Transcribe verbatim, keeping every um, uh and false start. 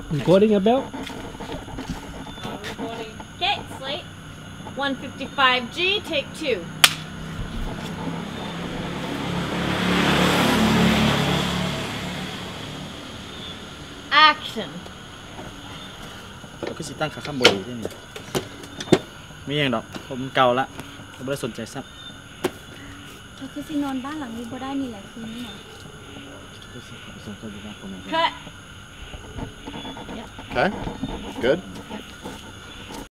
Recording about? Uh, recording. Okay, slate. one fifty-five G, take two. Action. เราก็สิตั้งขาข้างบนอยู่ที่นี่ไม่ยังดอกผมเก่าละผมไม่ได้สนใจซักเราคือสินอนบ้านหลังนี้บ่ได้นี่แหละคืนนี้นะ Cut. Okay, good.